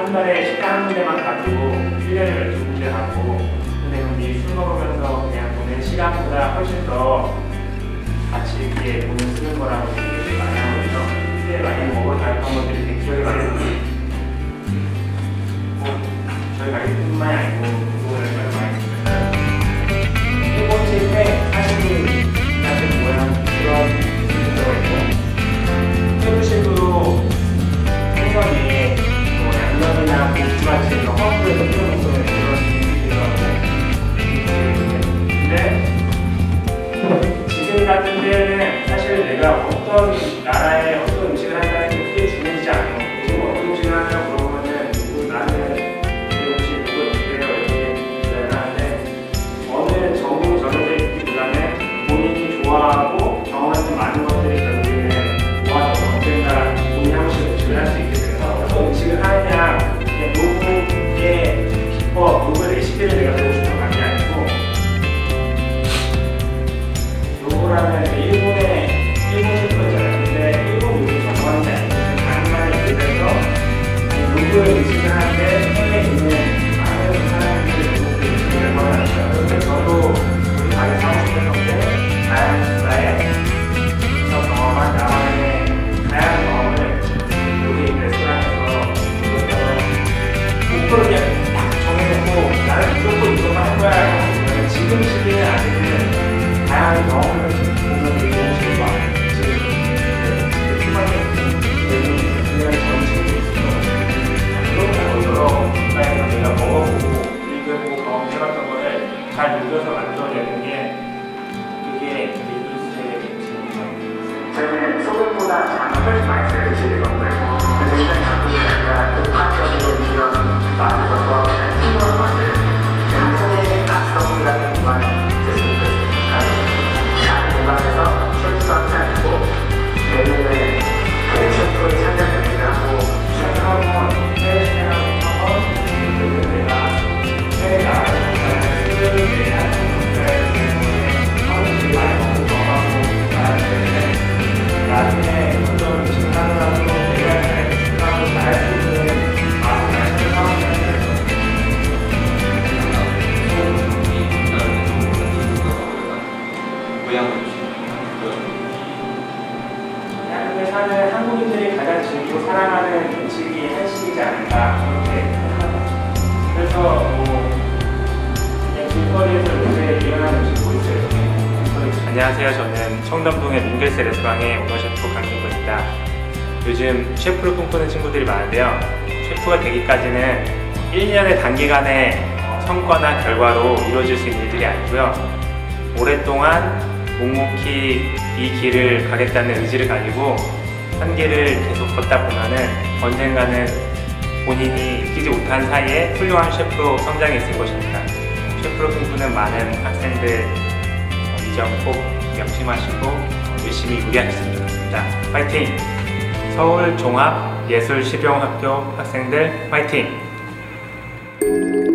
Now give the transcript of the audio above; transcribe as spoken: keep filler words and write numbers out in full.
한 달에 식당 한 군데만 가도 일 년에 열두 군데 가고, 근데 우리 술 먹으면서 그냥 보낸 시간보다 훨씬 더 같이 이렇게 돈을 쓰는 거라고 얘기를 많이 하거든요. 그때 많이 먹으러 다녔던 것들이 되게 기억이 많이 나요. 저희 가게뿐만이 아니고 그거를 많이 했어요. 일본 집에 사실 같은 모양 그런 문제가 있고, 세부식으로 생선이 뭐 양념이나 고추같이 이런 허브에서 풀어놓는 그런 음식이더라고요. 근데 지금 같은 데는 사실 내가 어떤 나라의 어떤 음식을 한다는 게 크게 중요하지 않아요. 지금 어떤 음식을 하냐고 물어보면은 누구 나는 이 음식 누구 어때요? 이렇게 대답을 하는데, 어느 전공 정해져 있기보다는 본인이 좋아하고 경험하는 많은 것들이 결국에는 모아져서 언젠가 본인이 하고 싶은 음식을 할 수 있게 돼서 어떤 음식을 하느냐, 그냥 누구의 기법, 누구의 레시피를 내가 배우고 싶은 게 아니고, 요거라는 일본의 일본 셰프가 있잖아요. 근데 일본 요리 전공하는 게 아니고 자기만의 집에서 누구의 음식을 하는데 해외에 있는 많은 사람들이 누구의 음식을 원하니까. 그런데 저도 우리 가게 사고 싶은 건데 다양한 국가에서 경험한 나만의 다양한 경험을 여기 레스토랑에서 이것저것 목표를 그냥 딱 정해놓고 나는 무조건 이것만 할 거야 하고, 지금 시기는 아직은 다양한 경험을 보면 되게 좋은 것 같아요. 지금 되게 수많은 그냥 전 친구도 있어요. 그런 거 여러 국가에서 내가 먹어보고 리뷰해보고 경험해봤던 거를 잘 녹여서 만들어내는 게 그게 리뷰스의 핵심이죠. 저는 소금보다 장을 많이 써요. 집에 건데 그래서 일단 장이 아니라 독학적으로 이런 맛을 넣어서 싱거운 맛을 양손에 딱 넣어보라는 것만 됐으면 좋겠어요. 공간에서 셰프한테 아니고 내년에 그 셰프의 상담을 하고 한번 해외 시행하고 한번 내가 해외 나가는 술을 내야 하는 국가에 때문에 한국들이 많이 먹고 넘어가고 나는데, 나중에 어떤 음식을 하더라도 내가 잘 음식하고 잘할 수 있는 맛을 잘 찾는 상황이 되는 야근에 사는 한국인들이 가장 즐기고 사랑하는 음식이 한식이지 않을까 그렇게 생각합니다. 그래서 뭐 그냥 길거리에서 요새 유행하는 음식 뭐 있어요? 안녕하세요. 저는 청담동의 민겔스 레스토랑의 오너 셰프 강진구입니다. 요즘 셰프를 꿈꾸는 친구들이 많은데요. 셰프가 되기까지는 일 년의 단기간의 성과나 결과로 이루어질 수 있는 일들이 아니고요. 오랫동안 묵묵히 이 길을 가겠다는 의지를 가지고 한 길을 계속 걷다 보면은 언젠가는 본인이 느끼지 못한 사이에 훌륭한 셰프로 성장해 있을 것입니다. 셰프를 꿈꾸는 많은 학생들 이 점 꼭 명심하시고 열심히 요리하셨으면 좋겠습니다. 파이팅! 서울종합예술실용학교 학생들 파이팅!